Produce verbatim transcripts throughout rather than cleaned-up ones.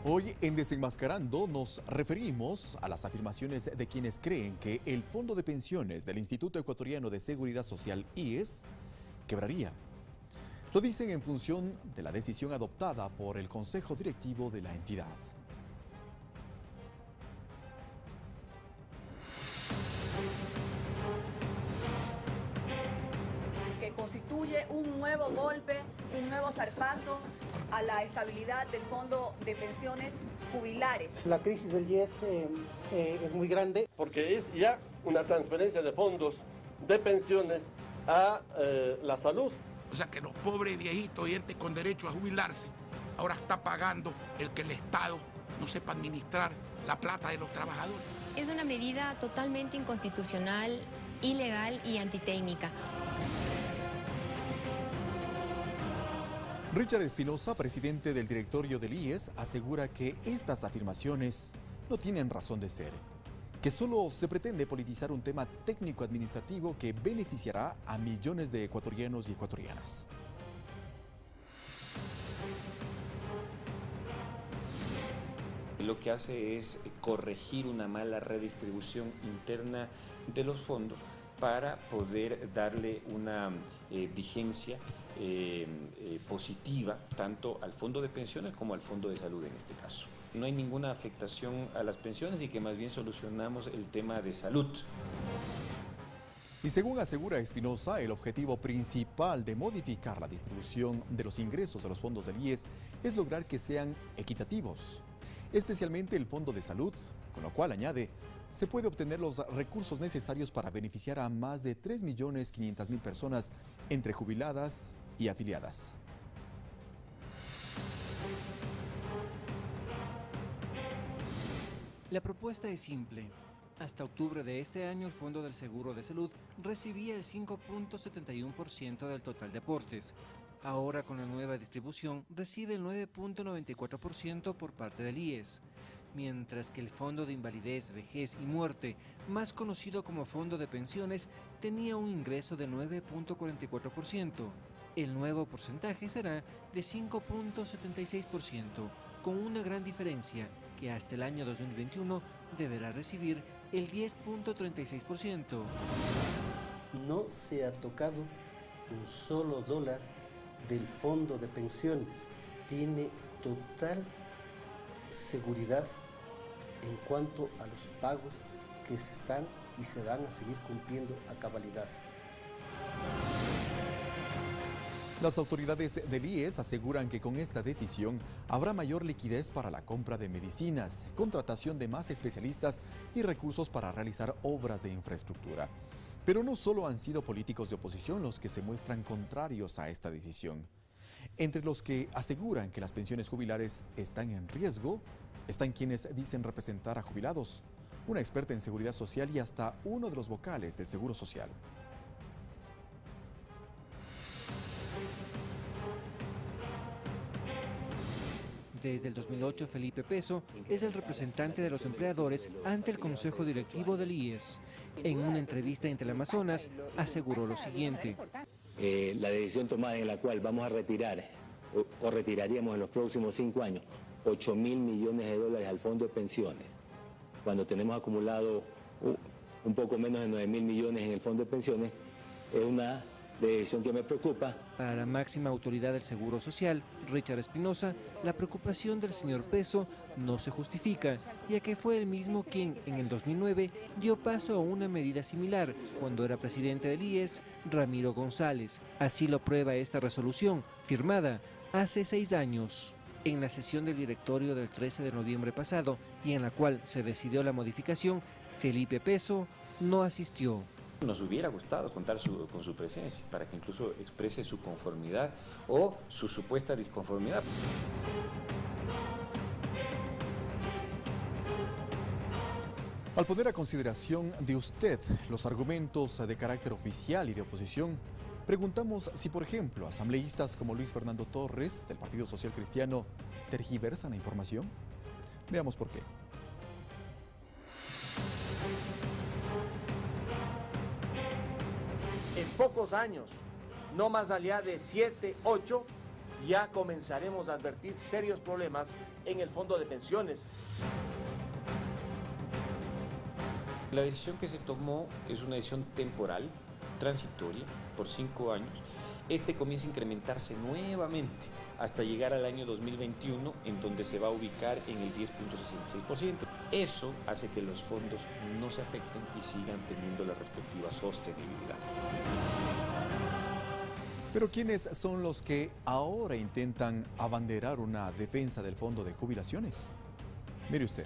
Hoy en Desenmascarando nos referimos a las afirmaciones de quienes creen que el Fondo de Pensiones del Instituto Ecuatoriano de Seguridad Social, I E S, quebraría. Lo dicen en función de la decisión adoptada por el Consejo Directivo de la entidad. Que constituye un nuevo golpe, un nuevo zarpazo a la estabilidad del Fondo de Pensiones Jubilares. La crisis del I E S eh, eh, es muy grande. Porque es ya una transferencia de fondos de pensiones a eh, la salud. O sea que los pobres viejitos y gente con derecho a jubilarse ahora está pagando el que el Estado no sepa administrar la plata de los trabajadores. Es una medida totalmente inconstitucional, ilegal y antitécnica. Richard Espinosa, presidente del directorio del I E S, asegura que estas afirmaciones no tienen razón de ser, que solo se pretende politizar un tema técnico-administrativo que beneficiará a millones de ecuatorianos y ecuatorianas. Lo que hace es corregir una mala redistribución interna de los fondos para poder darle una eh, vigencia eh, eh, positiva tanto al fondo de pensiones como al fondo de salud en este caso. No hay ninguna afectación a las pensiones y que más bien solucionamos el tema de salud. Y según asegura Espinosa, el objetivo principal de modificar la distribución de los ingresos de los fondos del I E S es lograr que sean equitativos, especialmente el fondo de salud, con lo cual, añade, se puede obtener los recursos necesarios para beneficiar a más de tres millones quinientas mil personas entre jubiladas y afiliadas. La propuesta es simple. Hasta octubre de este año, el Fondo del Seguro de Salud recibía el cinco punto setenta y uno por ciento del total de aportes. Ahora, con la nueva distribución, recibe el nueve punto noventa y cuatro por ciento por parte del I E S, mientras que el Fondo de Invalidez, Vejez y Muerte, más conocido como Fondo de Pensiones, tenía un ingreso de nueve punto cuarenta y cuatro por ciento. El nuevo porcentaje será de cinco punto setenta y seis por ciento, con una gran diferencia, que hasta el año dos mil veintiuno deberá recibir el diez punto treinta y seis por ciento. No se ha tocado un solo dólar del fondo de pensiones. Tiene total seguridad en cuanto a los pagos que se están y se van a seguir cumpliendo a cabalidad. Las autoridades del I E S aseguran que con esta decisión habrá mayor liquidez para la compra de medicinas, contratación de más especialistas y recursos para realizar obras de infraestructura. Pero no solo han sido políticos de oposición los que se muestran contrarios a esta decisión. Entre los que aseguran que las pensiones jubilares están en riesgo, están quienes dicen representar a jubilados, una experta en seguridad social y hasta uno de los vocales del Seguro Social. Desde el dos mil ocho, Felipe Peso es el representante de los empleadores ante el Consejo Directivo del I E S. En una entrevista en Teleamazonas, aseguró lo siguiente. Eh, la decisión tomada en la cual vamos a retirar, o, o retiraríamos en los próximos cinco años, ocho mil millones de dólares al fondo de pensiones, cuando tenemos acumulado uh, un poco menos de nueve mil millones en el fondo de pensiones, es una decisión que me preocupa. Para la máxima autoridad del Seguro Social, Richard Espinosa, la preocupación del señor Peso no se justifica, ya que fue él mismo quien, en el dos mil nueve, dio paso a una medida similar cuando era presidente del I E S, Ramiro González. Así lo prueba esta resolución, firmada hace seis años. En la sesión del directorio del trece de noviembre pasado, y en la cual se decidió la modificación, Felipe Peso no asistió. Nos hubiera gustado contar su, con su presencia para que incluso exprese su conformidad o su supuesta disconformidad. Al poner a consideración de usted los argumentos de carácter oficial y de oposición, preguntamos si, por ejemplo, asambleístas como Luis Fernando Torres, del Partido Social Cristiano, tergiversan la información. Veamos por qué. En pocos años, no más allá de siete, ocho, ya comenzaremos a advertir serios problemas en el fondo de pensiones. La decisión que se tomó es una decisión temporal, transitoria, por cinco años. Este comienza a incrementarse nuevamente hasta llegar al año dos mil veintiuno, en donde se va a ubicar en el diez punto sesenta y seis por ciento. Eso hace que los fondos no se afecten y sigan teniendo la respectiva sostenibilidad. Pero ¿quiénes son los que ahora intentan abanderar una defensa del fondo de jubilaciones? Mire usted.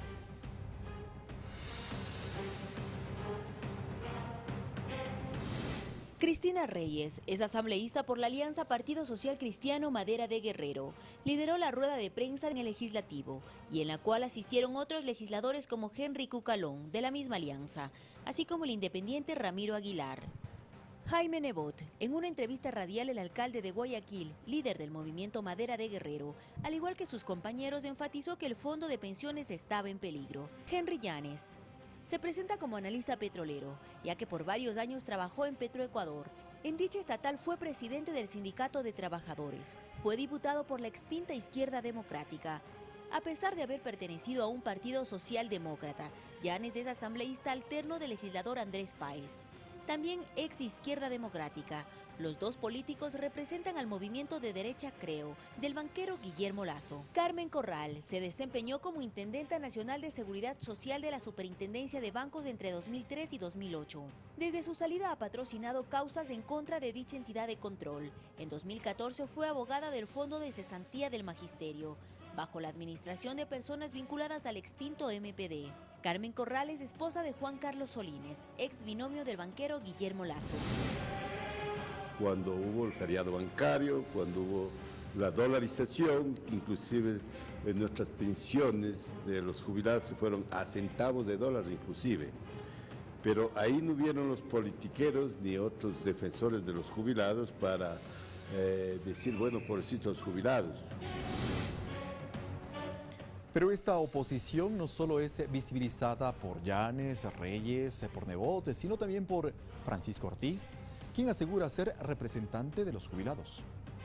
Cristina Reyes es asambleísta por la Alianza Partido Social Cristiano Madera de Guerrero. Lideró la rueda de prensa en el Legislativo y en la cual asistieron otros legisladores como Henry Cucalón, de la misma alianza, así como el independiente Ramiro Aguilar. Jaime Nebot, en una entrevista radial, el alcalde de Guayaquil, líder del movimiento Madera de Guerrero, al igual que sus compañeros, enfatizó que el fondo de pensiones estaba en peligro. Henry Llanes se presenta como analista petrolero, ya que por varios años trabajó en Petroecuador. En dicha estatal fue presidente del Sindicato de Trabajadores. Fue diputado por la extinta Izquierda Democrática. A pesar de haber pertenecido a un partido socialdemócrata, Llanes es asambleísta alterno del legislador Andrés Páez. También ex Izquierda Democrática. Los dos políticos representan al movimiento de derecha Creo, del banquero Guillermo Lazo. Carmen Corral se desempeñó como Intendenta Nacional de Seguridad Social de la Superintendencia de Bancos entre dos mil tres y dos mil ocho. Desde su salida ha patrocinado causas en contra de dicha entidad de control. En dos mil catorce fue abogada del Fondo de Cesantía del Magisterio, bajo la administración de personas vinculadas al extinto M P D. Carmen Corral es esposa de Juan Carlos Solines, ex binomio del banquero Guillermo Lazo. Cuando hubo el feriado bancario, cuando hubo la dolarización, inclusive en nuestras pensiones de los jubilados se fueron a centavos de dólar inclusive. Pero ahí no hubieron los politiqueros ni otros defensores de los jubilados para eh, decir, bueno, pobrecitos los jubilados. Pero esta oposición no solo es visibilizada por Llanes, Reyes, por Nebot, sino también por Francisco Ortiz, quien asegura ser representante de los jubilados.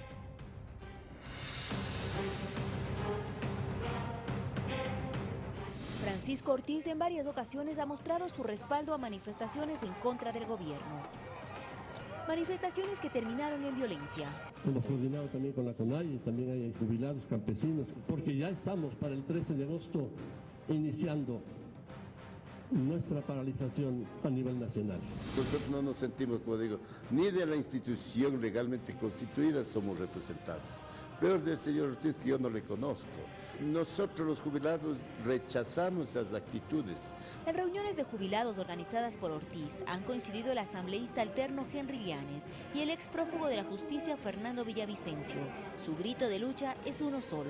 Francisco Ortiz en varias ocasiones ha mostrado su respaldo a manifestaciones en contra del gobierno. Manifestaciones que terminaron en violencia. Hemos coordinado también con la CONAIE, también hay jubilados campesinos, porque ya estamos para el trece de agosto iniciando nuestra paralización a nivel nacional. Nosotros no nos sentimos, como digo, ni de la institución legalmente constituida somos representados. Peor del señor Ortiz, que yo no le conozco. Nosotros los jubilados rechazamos esas actitudes. En reuniones de jubilados organizadas por Ortiz han coincidido el asambleísta alterno Henry Llanes y el ex prófugo de la justicia Fernando Villavicencio. Su grito de lucha es uno solo.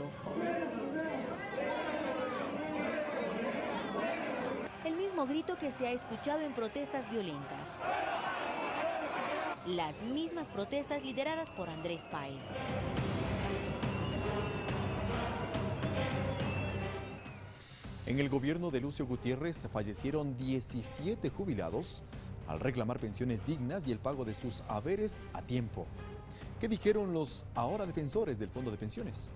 El mismo grito que se ha escuchado en protestas violentas. Las mismas protestas lideradas por Andrés Páez. En el gobierno de Lucio Gutiérrez fallecieron diecisiete jubilados al reclamar pensiones dignas y el pago de sus haberes a tiempo. ¿Qué dijeron los ahora defensores del Fondo de Pensiones?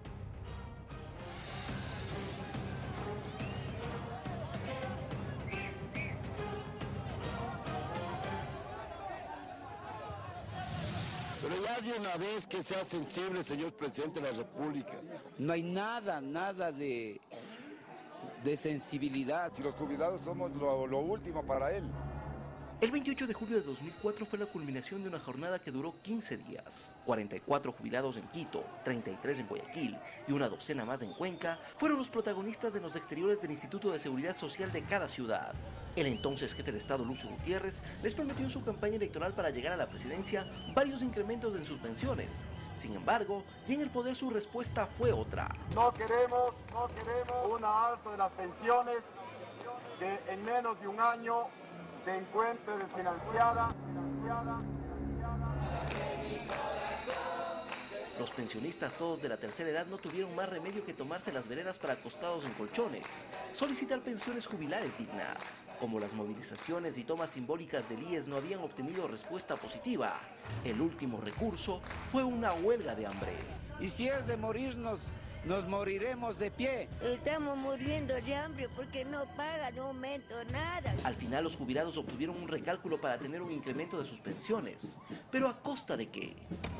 Pero ya de una vez que sea sensible, señor presidente de la República. No hay nada, nada de, de sensibilidad. Si los jubilados somos lo, lo último para él. El veintiocho de julio de dos mil cuatro fue la culminación de una jornada que duró quince días. cuarenta y cuatro jubilados en Quito, treinta y tres en Guayaquil y una docena más en Cuenca fueron los protagonistas en los exteriores del Instituto de Seguridad Social de cada ciudad. El entonces jefe de Estado Lucio Gutiérrez les prometió en su campaña electoral para llegar a la presidencia varios incrementos en sus pensiones. Sin embargo, y en el poder su respuesta fue otra. No queremos, no queremos una alza de las pensiones que en menos de un año se encuentre desfinanciada, financiada, financiada. Los pensionistas, todos de la tercera edad, no tuvieron más remedio que tomarse las veredas para acostados en colchones, solicitar pensiones jubilares dignas. Como las movilizaciones y tomas simbólicas del I E S no habían obtenido respuesta positiva, el último recurso fue una huelga de hambre. Y si es de morirnos, nos moriremos de pie. Estamos muriendo de hambre porque no pagan, no aumento, nada. Al final los jubilados obtuvieron un recálculo para tener un incremento de sus pensiones. ¿Pero a costa de qué?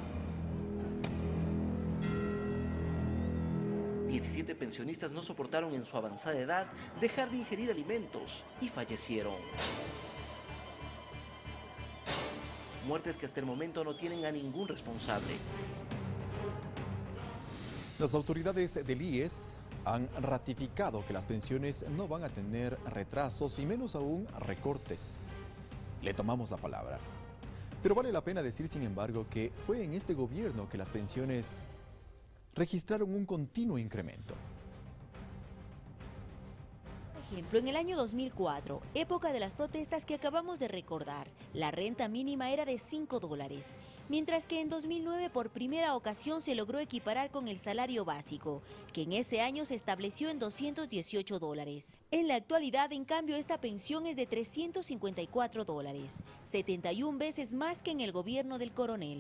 diecisiete pensionistas no soportaron en su avanzada edad dejar de ingerir alimentos y fallecieron. Muertes que hasta el momento no tienen a ningún responsable. Las autoridades del I E S han ratificado que las pensiones no van a tener retrasos y menos aún recortes. Le tomamos la palabra. Pero vale la pena decir, sin embargo, que fue en este gobierno que las pensiones registraron un continuo incremento. Por ejemplo, en el año dos mil cuatro, época de las protestas que acabamos de recordar, la renta mínima era de cinco dólares, mientras que en dos mil nueve por primera ocasión se logró equiparar con el salario básico, que en ese año se estableció en doscientos dieciocho dólares. En la actualidad, en cambio, esta pensión es de trescientos cincuenta y cuatro dólares, setenta y una veces más que en el gobierno del coronel.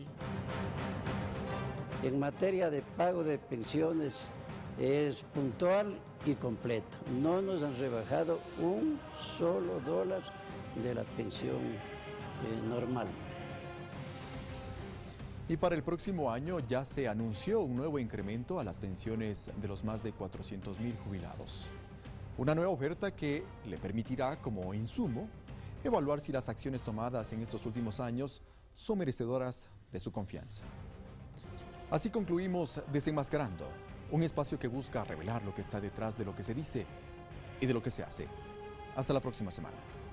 En materia de pago de pensiones es puntual y completo. No nos han rebajado un solo dólar de la pensión eh, normal. Y para el próximo año ya se anunció un nuevo incremento a las pensiones de los más de cuatrocientos mil jubilados. Una nueva oferta que le permitirá, como insumo, evaluar si las acciones tomadas en estos últimos años son merecedoras de su confianza. Así concluimos Desenmascarando, un espacio que busca revelar lo que está detrás de lo que se dice y de lo que se hace. Hasta la próxima semana.